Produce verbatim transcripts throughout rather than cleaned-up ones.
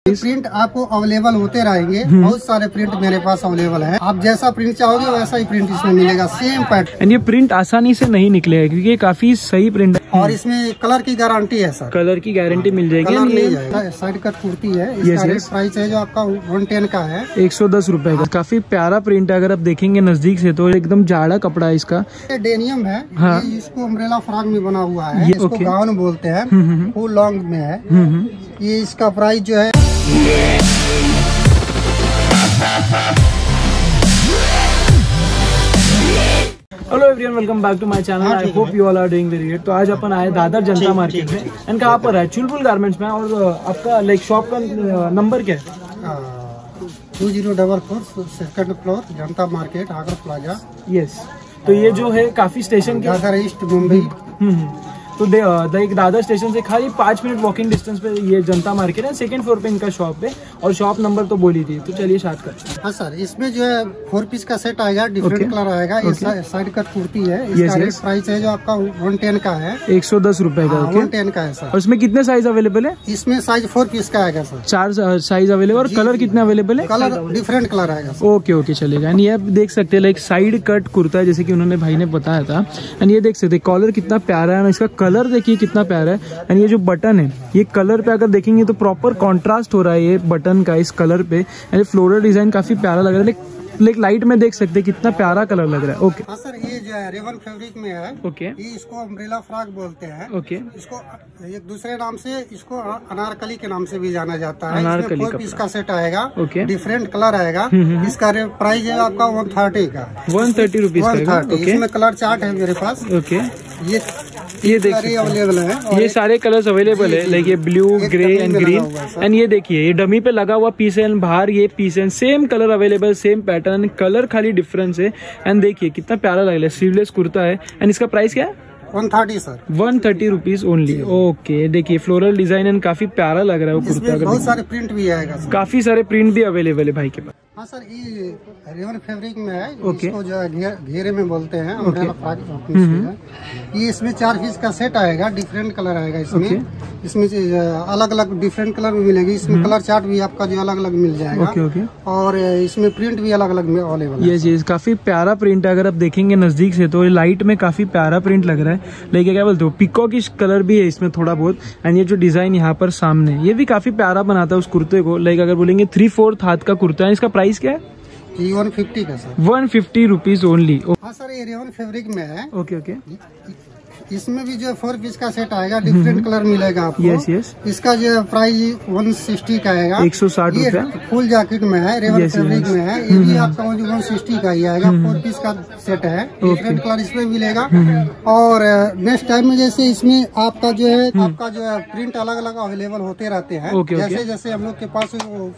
Print आपको available होते रहेंगे, बहुत सारे प्रिंट मेरे पास अवेलेबल है। आप जैसा प्रिंट चाहोगे वैसा ही प्रिंट इसमें मिलेगा, सेम पैटर्न। ये प्रिंट आसानी से नहीं निकलेगा क्योंकि ये काफी सही प्रिंट है और इसमें कलर की गारंटी है सर, कलर की गारंटी मिल जाएगी। कलर नहीं जाएगा। साइड कट कुर्ती है, इसका रेट प्राइस है जो आपका वन टेन का है, एक सौ दस रूपए का। काफी प्यारा प्रिंट है, अगर आप देखेंगे नजदीक से तो एकदम जाड़ा कपड़ा है इसका। ये डेनियम है। हाँ। ये इसको अम्ब्रेला फ्रॉक में बना हुआ है, इसको गाउन बोलते हैं, फुल लॉन्ग में है। ये इसका प्राइस जो है hello everyone, welcome back to my channel. I hope you all are doing very good. तो आज अपन आए दादर जनता मार्केट में, एंड कहाँ पर है? चुलबुल गारमेंट्स में। और आपका लाइक शॉप का नंबर क्या है? Two zero double four second floor Janta market, Agar plaza. Yes. तो ये जो है काफी स्टेशन के दादर ईस्ट मुंबई। तो एक दादर स्टेशन से खाली पाँच मिनट वॉकिंग डिस्टेंस पे ये जनता मार्केट है। सेकंड फ्लोर पे इनका शॉप है और शॉप नंबर तो बोली थी। तो चलिए स्टार्ट करते हैं। हाँ सर, इसमें जो है फोर पीस का सेट आएगा, डिफरेंट कलर आएगा। ये साइड कट कुर्ती है, इसका रेट प्राइस है जो आपका वन टेन का है, एक सौ दस रूपए का। वन टेन का है सर। और इसमें कितने साइज अवेलेबल है? इसमें साइज फोर पीस का आएगा सर, चार साइज अवेलेबल। और कलर कितने अवेलेबल है? कलर डिफरेंट कलर आएगा। ओके ओके चलेगा। एंड ये आप देख सकते हैं लाइक साइड कट कुर्ता है, जैसे कि उन्होंने भाई ने बताया था। एंड ये देख सकते हैं कॉलर कितना प्यारा है, इसका कलर देखिए कितना प्यारा है। एंड ये जो बटन है, ये कलर पे अगर देखेंगे तो प्रॉपर कॉन्ट्रास्ट हो रहा है ये बटन का इस कलर पे। एंड फ्लोरल डिजाइन काफी प्यारा लग रहा है, लाइक लाइट में देख सकते हैं कितना प्यारा कलर लग रहा है। ओके हाँ सर, ये जो है रेवन फैब्रिक में है। ओके। ये इसको अम्ब्रेला फ्रॉक बोलते हैं। ओके। इसको एक दूसरे नाम से, इसको अनारकली के नाम से भी जाना जाता है। अनारकली फोर पीस का सेट आएगा। ओके। डिफरेंट कलर आएगा। इसका प्राइस है आपका वन थर्टी का, वन थर्टी रुपीज का। इसमें कलर चार्ट है मेरे पास। ओके। ये ये देखिए अवेलेबल है, ये सारे कलर्स अवेलेबल है, लाइक ये blue, grey and green. And ये देखिए ये डमी पे लगा हुआ पीस है, एंड बाहर ये पीस है, same colour available, same pattern, colour खाली डिफरेंस है। एंड देखिए कितना प्यारा लग रहा है, स्लीवलेस कुर्ता है। एंड इसका प्राइस क्या है? One thirty sir, one thirty rupees only. Okay. देखिए फ्लोरल डिजाइन एंड काफी प्यारा लग रहा है वो कुर्ता। बहुत सारे प्रिंट भी आएगा सर, काफी सारे प्रिंट भी अवेलेबल है भाई के पास। हाँ सर, ये रेवन फैब्रिक में है। ओके। इसको जो है घे, घेरे में बोलते हैं, अम्ब्रेला फ्रॉक। ये इसमें चार पीस का सेट आएगा, डिफरेंट कलर आएगा इसमें। इसमें अलग अलग डिफरेंट कलर भी मिलेगी। इसमें कलर चार्ट भी आपका जो अलग अलग मिल जाएगा। Okay okay. और इसमें प्रिंट भी अलग अलग में अवेलेबल है। यस यस, काफी प्यारा प्रिंट है। अगर आप देखेंगे नजदीक से तो लाइट में काफी प्यारा प्रिंट लग रहा है, लेकिन क्या बोलते हो पिकॉकिश कलर भी है इसमें थोड़ा बहुत। एंड ये जो डिजाइन यहाँ पर सामने, ये भी काफी प्यारा बनाता है उस कुर्ते को। लाइक अगर बोलेंगे थ्री फोर्थ हाथ का कुर्ता है। इसका प्राइस क्या है? वन फिफ्टी का sir, one fifty rupees only. हाँ सर, ये रेवन फैब्रिक में है। Okay okay. इसमें भी जो फोर पीस का सेट आएगा, डिफरेंट कलर मिलेगा आपको। Yes yes. इसका जो प्राइस वन सिक्सटी का आएगा, एक सौ साठ रुपया। फुल जैकेट में है, रेवन फैब्रिक में है। ये भी आपका वन सिक्सटी का ही आएगा, फोर पीस का सेट है, डिफरेंट कलर इसमें मिलेगा। और नेक्स्ट टाइम में जैसे इसमें आपका जो है आपका जो है प्रिंट अलग अलग अवेलेबल होते रहते हैं। जैसे जैसे हम लोग के पास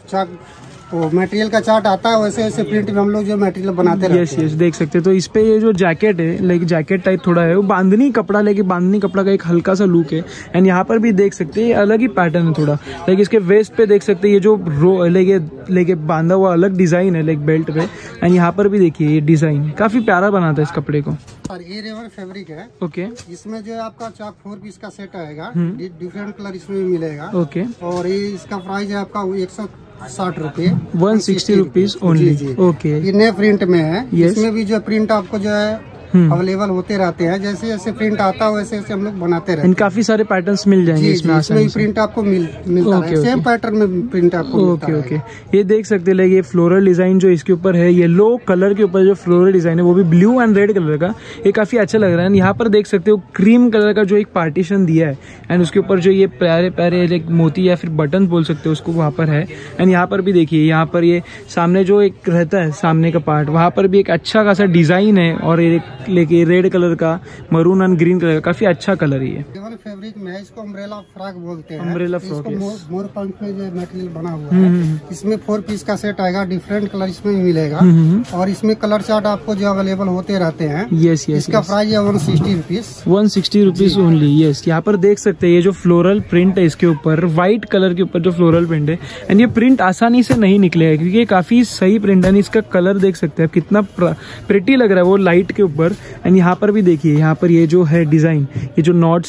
वो मटेरियल का चार्ट आता है, वैसे वैसे प्रिंट में हम लोग जो मटेरियल बनाते रहते हैं। यस यस, देख सकते हैं। तो इस पे ये जो जैकेट है, लाइक जैकेट टाइप थोड़ा है, वो बांधनी कपड़ा, लेकिन बांधनी कपड़ा का एक हल्का सा लुक है। एंड यहाँ पर भी देख सकते हैं ये अलग ही पैटर्न है थोड़ा, लाइक इसके वेस्ट पे देख सकते हैं ये जो रो लेके लेके बांधा हुआ अलग डिजाइन है लाइक बेल्ट पे। एंड यहाँ पर भी देखिए ये डिजाइन काफी प्यारा बनाता है इस कपड़े को। और ये रेवन फैब्रिक है। ओके। इसमें जो है आपका चार फोर पीस का सेट आएगा, डिफरेंट कलर इसमें भी मिलेगा। ओके। और ये इसका प्राइस है आपका एक सौ साठ रूपए, one sixty rupees only. Okay. ये नए प्रिंट में है। इसमें भी जो प्रिंट आपको जो है अवेलेबल होते रहते हैं, जैसे जैसे प्रिंट आता है वैसे वैसे हम लोग बनाते रहते हैं। काफी सारे पैटर्न्स मिल जाएंगे इसमें आसानी से। प्रिंट आपको मिल मिलता है, सेम पैटर्न में प्रिंट आपको मिलता है। Okay okay. ये देख सकते हैं ये फ्लोरल डिजाइन जो इसके ऊपर है, येलो कलर के ऊपर जो फ्लोरल डिजाइन है वो भी ब्लू एंड रेड कलर का, ये काफी अच्छा लग रहा है। यहाँ पर देख सकते हो क्रीम कलर का जो एक पार्टीशन दिया है, एंड उसके ऊपर जो ये प्यारे प्यारे एक मोती या फिर बटन बोल सकते हो उसको वहाँ पर है। एंड यहाँ पर भी देखिए, यहाँ पर ये सामने जो एक रहता है सामने का पार्ट, वहाँ पर भी एक अच्छा खासा डिजाइन है। और लेके रेड कलर का, मरून एंड ग्रीन कलर का, काफी अच्छा कलर ही है। फैब्रिक में है, इसको अम्ब्रेला फ्रॉक बोलते हैं। अम्ब्रेला फ्रॉक, मोर पंख में जो मटेरियल बना हुआ है। इसमें फोर पीस का सेट आएगा, डिफरेंट कलर इसमें भी मिलेगा। और इसमें कलर चार्ट आपको जो अवेलेबल होते रहते हैं। Yes yes. इसका प्राइस है one sixty rupees, one sixty rupees only. Yes, यहाँ पर देख सकते हैं ये जो फ्लोरल प्रिंट है इसके ऊपर, व्हाइट कलर के ऊपर जो फ्लोरल प्रिंट है। एंड ये प्रिंट आसानी से नहीं निकलेगा क्योंकि ये काफी सही प्रिंट है। इसका कलर देख सकते हैं कितना प्रिटी लग रहा है वो लाइट के ऊपर। एंड यहाँ पर भी देखिए, यहाँ पर ये जो है डिजाइन, ये जो नॉट्स है यहाँ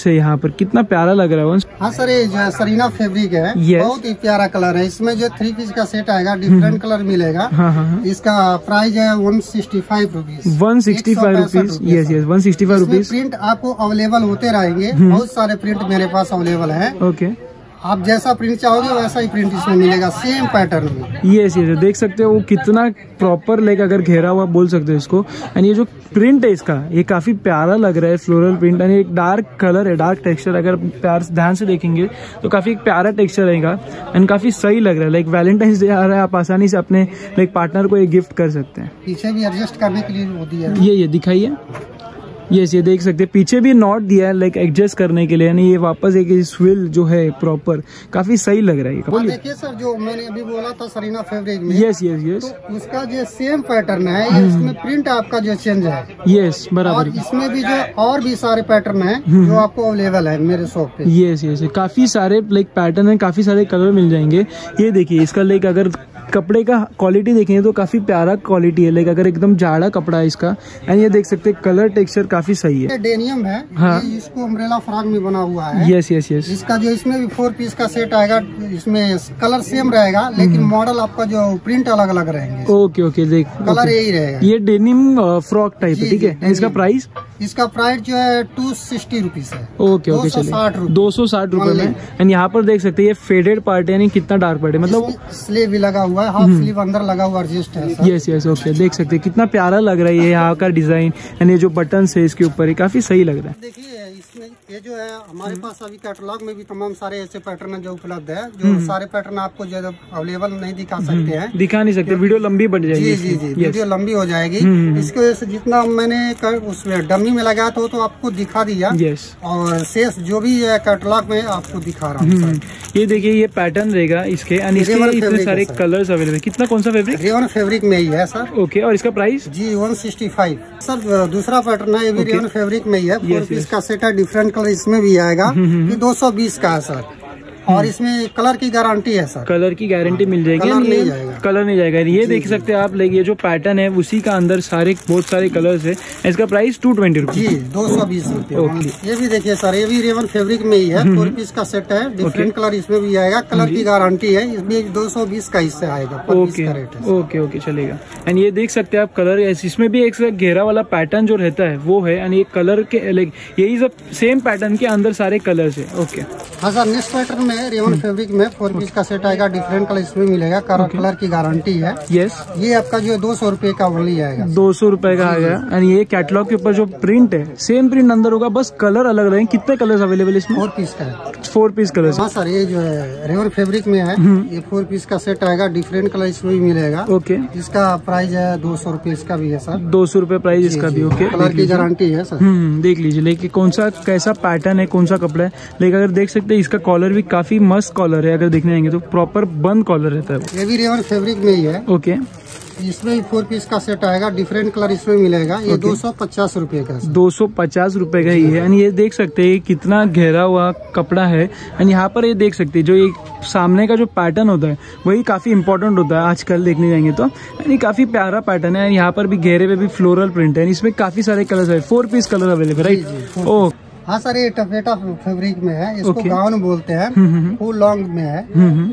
ऊपर, कितना प्यारा लग रहा है वंश। हाँ सर, ये जो है सरीना फैब्रिक है, yes. बहुत ही प्यारा कलर है। इसमें जो थ्री पीस का सेट आएगा, डिफरेंट कलर मिलेगा। हाँ हाँ, इसका प्राइस है one sixty five rupees one sixty five rupees yes yes one sixty five rupees. Print आपको अवेलेबल होते रहेंगे, बहुत सारे प्रिंट मेरे पास अवेलेबल है। ओके, आप जैसा प्रिंट चाहोगे वैसा ही प्रिंट इसमें मिलेगा, सेम पैटर्न में। यस यस देख सकते हो वो कितना प्रॉपर लाइक अगर घेरा हुआ बोल सकते हो इसको। एंड ये जो प्रिंट है इसका, ये काफी प्यारा लग रहा है, फ्लोरल प्रिंट। एंड एक डार्क कलर है, डार्क टेक्सचर, अगर प्यार ध्यान से देखेंगे तो काफी एक प्यारा टेक्सचर रहेगा एंड काफी सही लग रहा है। लाइक वैलेंटाइंस डे आ रहा है, आप आसानी से अपने लाइक पार्टनर को ये गिफ्ट कर सकते हैं। पीछे भी एडजस्ट करने के लिए वो दिया है। ये ये दिखाइए, यस ये देख सकते हैं पीछे भी नॉट दिया है लाइक एडजस्ट करने के लिए। यानी ये वापस एक स्विल जो है प्रॉपर, काफी सही लग रहा है। हाँ, देखिए सर, जो मैंने अभी बोला था सरीना फैब्रिक में, यस यस यस तो उसका जो सेम पैटर्न है, ये इसमें प्रिंट आपका जो चेंज है। यस बराबर। और इसमें भी जो और भी सारे पैटर्न है जो आपको अवेलेबल है मेरे शॉप पे। यस यस काफी सारे लाइक पैटर्न है, काफी सारे कलर मिल जाएंगे। ये देखिए इसका लाइक अगर कपड़े का क्वालिटी देखेंगे तो काफी प्यारा क्वालिटी है, लाइक अगर एकदम जाड़ा कपड़ा है इसका। एंड ये देख सकते हैं कलर टेक्सचर काफी सही है। डेनियम है, हाँ, ये इसको अम्ब्रेला फ्रॉक में बना हुआ है। यस यस यस इसका जो इसमें भी फोर पीस का सेट आएगा, इसमें कलर सेम रहेगा लेकिन मॉडल आपका जो प्रिंट अलग अलग रहेंगे। ओके ओके, देख कलर यही रहेगा। ये डेनिम फ्रॉक टाइप है, ठीक है। इसका प्राइस इसका प्राइस जो है टू सिक्सटी रुपीज है। ओके ओके, चलिए दो सौ साठ रुपए में। एंड यहाँ पर देख सकते हैं ये फेडेड पार्ट है, यानी कितना डार्क पार्ट है, मतलब स्लीव भी लगा हुआ है, हाफ स्लीव अंदर लगा हुआ एडजस्ट है। यस यस ओके, देख सकते हैं कितना प्यारा लग रहा है ये यहाँ का डिजाइन। एंड ये जो बटन है इसके ऊपर, ये काफी सही लग रहा है। देखिए इसमें ये जो है हमारे पास अभी कैटलॉग में भी तमाम सारे ऐसे पैटर्न जो उपलब्ध है, जो सारे पैटर्न आपको जो अवेलेबल नहीं दिखा सकते हैं, दिखा नहीं सकते, वीडियो लंबी बढ़ जाएगी। जी जी जी वीडियो लंबी हो जाएगी। इसकी वजह से जितना मैंने उसमें डमी में लगाया था तो आपको दिखा दिया, यस, और शेष जो भी है कैटलॉग में आपको दिखा रहा हूँ। ये देखिए ये पैटर्न रहेगा इसके, एंड इसके इतने सारे कलर्स अवेलेबल। कितना, कौन सा फैब्रिक? रेयन फैब्रिक में ही है सर। ओके, और इसका प्राइस? जी वन सिक्सटी फाइव सर। दूसरा पैटर्न है, ये भी रेयन फैब्रिक में ही है, फोर पीस का सेट है, डिफरेंट कलर इसमें भी आएगा। ये दो सौ बीस का है सर, और इसमें कलर की गारंटी है सर। कलर की गारंटी मिल जाएगी, कलर नहीं जाएगा, कलर नहीं जाएगा। ये देख सकते हैं आप, लाइक ये जो पैटर्न है उसी का अंदर सारे बहुत सारे कलर्स है। इसका प्राइस टू ट्वेंटी रुपीज, जी दो सौ बीस रूपए। ये भी देखिए सर, ये भी रेवन फैब्रिक में ही है, फोर पीस का सेट है, डिफरेंट कलर इसमें भी आएगा, कलर की गारंटी है, इसमें दो सौ बीस का इससे आएगा। ओके ओके ओके, चलेगा। एंड ये देख सकते हैं आप कलर, इसमें भी एक घेरा वाला पैटर्न जो रहता है वो है, एंड ये कलर के लाइक यही सब सेम पैटर्न के अंदर सारे कलर्स है। ओके हाँ सर, नेक्स्ट पैटर्न में रेवन फैब्रिक में फोर पीस का सेट आएगा, डिफरेंट कलर इसमें मिलेगा, कलर okay. कलर की गारंटी है। यस, ये आपका जो दो सौ रूपये का ओनली आएगा, दो सौ रूपये का आएगा। एंड ये कैटलॉग के ऊपर जो प्रिंट है सेम प्रिंट अंदर होगा, बस कलर अलग रहेंगे। कितने कलर्स अवेलेबल इसमें? फोर पीस का है, फोर पीस कलर। हाँ सर, ये जो है रेवन फैब्रिक में है, ये फोर पीस का सेट आएगा, डिफरेंट कलर इसमें भी मिलेगा। ओके, इसका प्राइस है दो सौ रूपये, इसका भी है सर, दो सौ रूपये प्राइस इसका भी। ओके, कलर की गारंटी है सर। हम्म देख लीजिए, लेकिन कौन सा कैसा पैटर्न है, कौन सा कपड़ा है। लेकिन अगर देख सकते हैं इसका कॉलर भी काफी मस्त कॉलर है, अगर देखने जाएंगे तो प्रॉपर बंद कॉलर रहता है। ये भी रेवन फैब्रिक में ही है। ओके, इसमें भी फोर पीस का सेट आएगा, डिफरेंट कलर इसमें मिलेगा। ये दो सौ पचास रूपये का, दो सौ पचास रूपये का ही है। एंड ये देख सकते हैं कितना घेरा हुआ कपड़ा है। एंड यहाँ पर ये देख सकते हैं जो एक सामने का जो पैटर्न होता है वही काफी इंपॉर्टेंट होता है आजकल देखने जाएंगे तो। यानी काफी प्यारा पैटर्न है। यहाँ पर भी घेरे पे भी फ्लोरल प्रिंट है, इसमें काफी सारे कलर है, four piece colour available, right? ओ हाँ सर, ये टफेटा फैब्रिक में है, इसको गाउन बोलते हैं, फुल लॉन्ग में है।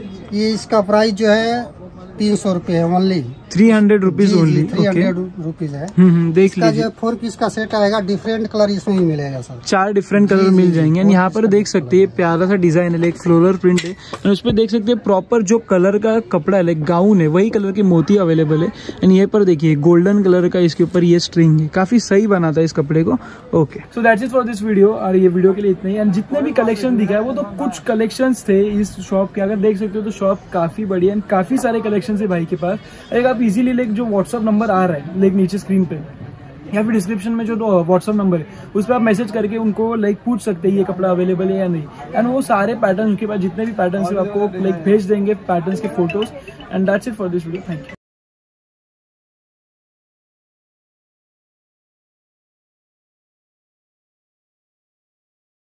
ये इसका प्राइस जो है तीन सौ रूपये only, three hundred rupees only, three hundred rupees है। देख लीजिए, फोर पीस का सेट आएगा, डिफरेंट कलर इसमें ही मिलेगा सर, चार डिफरेंट कलर मिल जाएंगे। यहाँ पर देख सकते हैं प्यारा सा डिजाइन है, लाइक फ्लोरल प्रिंट है, और उस पर देख सकते हैं प्रॉपर जो कलर का कपड़ा है, लाइक गाउन है, वही कलर के मोती अवेलेबल है। एंड ये पर देखिए गोल्डन कलर का इसके ऊपर ये स्ट्रिंग है, काफी सही बनाता है इस कपड़े को। Okay, so that's it for this video. और ये वीडियो के लिए इतना ही। एंड जितने भी कलेक्शन दिखा है वो तो कुछ कलेक्शन थे इस शॉप के, अगर देख सकते हो तो शॉप काफी बड़ी है, काफी सारे कलेक्शन है भाई के पास। एक आप इजीली लाइक जो व्हाट्सअप नंबर आ रहा है लाइक नीचे स्क्रीन पे या फिर डिस्क्रिप्शन में जो व्हाट्सअप नंबर है उस पर आप मैसेज करके उनको लाइक पूछ सकते हैं ये कपड़ा अवेलेबल है या नहीं। एंड वो सारे पैटर्न उनके पास जितने भी पैटर्न है आपको लाइक भेज देंगे, पैटर्न्स के photos. And that's it for this video. Thank you.